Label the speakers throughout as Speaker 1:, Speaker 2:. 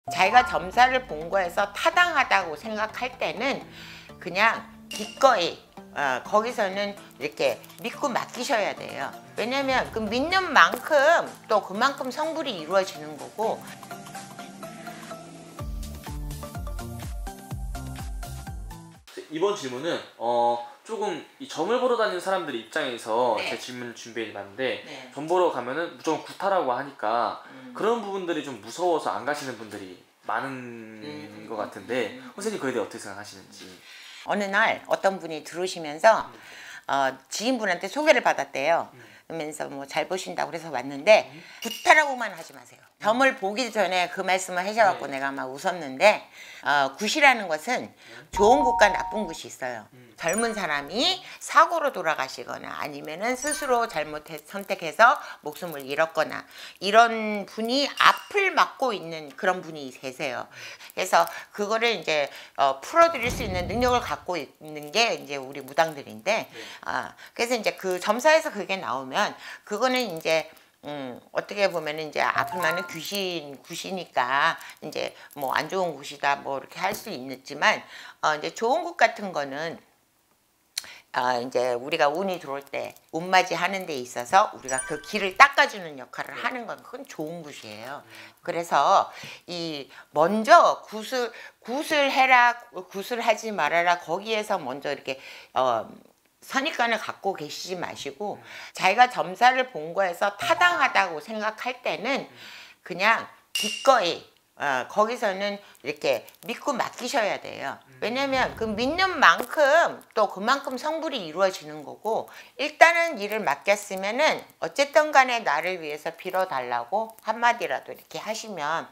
Speaker 1: 자기가 점사를 본 거에서 타당하다고 생각할 때는 그냥 기꺼이 거기서는 이렇게 믿고 맡기셔야 돼요. 왜냐면 그 믿는 만큼 또 그만큼 성불이 이루어지는 거고.
Speaker 2: 이번 질문은 조금 이 점을 보러 다니는 사람들 입장에서
Speaker 1: 네.
Speaker 2: 제 질문을 준비해봤는데,
Speaker 1: 네.
Speaker 2: 점 보러 가면은 무조건 구타라고 하니까 그런 부분들이 좀 무서워서 안 가시는 분들이 많은 것 같은데 선생님 그에 대해 어떻게 생각하시는지.
Speaker 1: 어느 날 어떤 분이 들어오시면서 지인분한테 소개를 받았대요. 그러면서 뭐 잘 보신다고 그래서 왔는데 구타라고만 하지 마세요. 점을 보기 전에 그 말씀을 하셔갖고 내가 막 웃었는데, 굿이라는 것은 좋은 굿과 나쁜 굿이 있어요. 젊은 사람이 사고로 돌아가시거나 아니면은 스스로 선택해서 목숨을 잃었거나 이런 분이 앞을 막고 있는 그런 분이 계세요. 그래서 그거를 이제 풀어드릴 수 있는 능력을 갖고 있는 게 이제 우리 무당들인데, 그래서 이제 그 점사에서 그게 나오면 그거는 이제 어떻게 보면은 이제 앞을 막는 굿이니까 이제 뭐 안 좋은 굿이다 뭐 이렇게 할 수 있지만, 이제 좋은 굿 같은 거는 이제 우리가 운이 들어올 때 운맞이 하는 데 있어서 우리가 그 길을 닦아주는 역할을 하는 건 그건 좋은 굿이에요. 그래서 이 먼저 굿을 해라, 굿을 하지 말아라, 거기에서 먼저 이렇게 선입관을 갖고 계시지 마시고, 자기가 점사를 본 거에서 타당하다고 생각할 때는 그냥 기꺼이 거기서는 이렇게 믿고 맡기셔야 돼요. 왜냐면 그 믿는 만큼 또 그만큼 성불이 이루어지는 거고, 일단은 일을 맡겼으면은 어쨌든 간에 나를 위해서 빌어달라고 한마디라도 이렇게 하시면,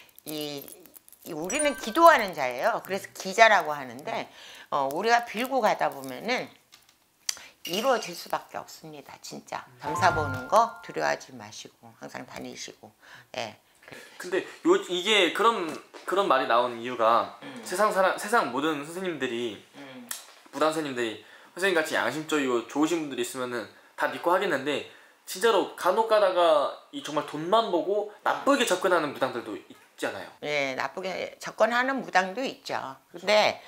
Speaker 1: 우리는 기도하는 자예요. 그래서 기자라고 하는데, 우리가 빌고 가다 보면은 이루어질 수밖에 없습니다. 진짜 점사 보는 거 두려워하지 마시고 항상 다니시고. 예.
Speaker 2: 근데 이게 그런 말이 나온 이유가 세상 모든 선생님들이 무당 선생님들이 선생님같이 양심적이고 좋으신 분들이 있으면은 다 믿고 하겠는데, 진짜로 간혹 가다가 이 정말 돈만 보고 나쁘게 접근하는 무당들도 있잖아요.
Speaker 1: 예, 나쁘게 접근하는 무당도 있죠. 근데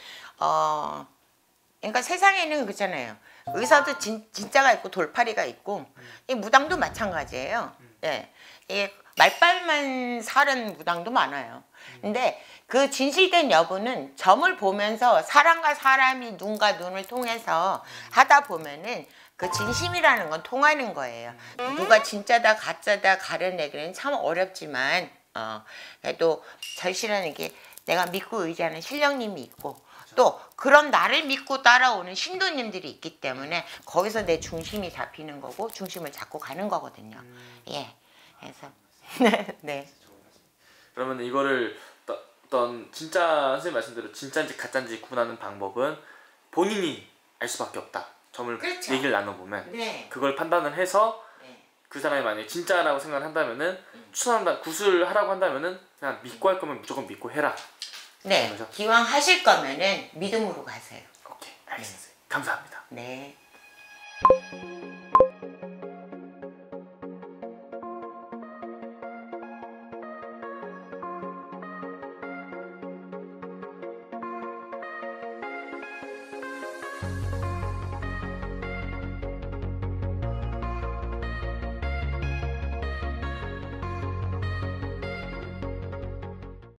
Speaker 1: 그러니까 세상에는 그렇잖아요. 의사도 진짜가 있고 돌팔이가 있고, 이 무당도 마찬가지예요. 예, 이 말빨만 사는 무당도 많아요. 근데 그 진실된 여부는 점을 보면서 사람과 사람이 눈과 눈을 통해서 하다 보면은 그 진심이라는 건 통하는 거예요. 누가 진짜다 가짜다 가려내기는 참 어렵지만, 그래도 절실한 게 내가 믿고 의지하는 신령님이 있고, 또 그런 나를 믿고 따라오는 신도님들이 있기 때문에 거기서 내 중심이 잡히는 거고 중심을 잡고 가는 거거든요. 예, 그래서 네.
Speaker 2: 그러면 이거를 어떤 진짜 선생님 말씀대로 진짜인지 가짜인지 구분하는 방법은 본인이 알 수밖에 없다. 점을
Speaker 1: 그렇죠.
Speaker 2: 얘기를 나눠보면
Speaker 1: 네.
Speaker 2: 그걸 판단을 해서 그 사람이 만약에 진짜라고 생각을 한다면은 추천한다, 굿을 하라고 한다면은 그냥 믿고 할 거면 무조건 믿고 해라.
Speaker 1: 네.
Speaker 2: 그러면서?
Speaker 1: 기왕 하실 거면은 믿음으로 가세요.
Speaker 2: 오케이, 알겠습니다. 감사합니다.
Speaker 1: 네.